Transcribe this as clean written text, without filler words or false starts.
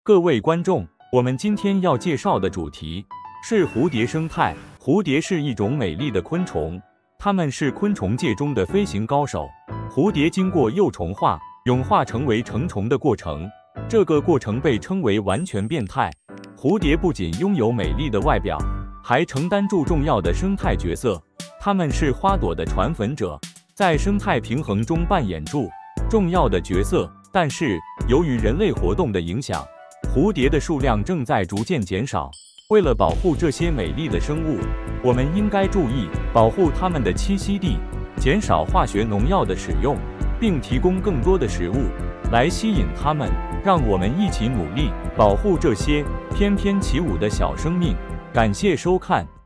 各位观众，我们今天要介绍的主题是蝴蝶生态。蝴蝶是一种美丽的昆虫，它们是昆虫界中的飞行高手。蝴蝶经过幼虫化、蛹化成为成虫的过程，这个过程被称为完全变态。蝴蝶不仅拥有美丽的外表，还承担住重要的生态角色。它们是花朵的传粉者，在生态平衡中扮演住重要的角色。但是，由于人类活动的影响，蝴蝶的数量正在逐渐减少。为了保护这些美丽的生物，我们应该注意保护它们的栖息地，减少化学农药的使用，并提供更多的食物来吸引它们。让我们一起努力，保护这些翩翩起舞的小生命。感谢收看。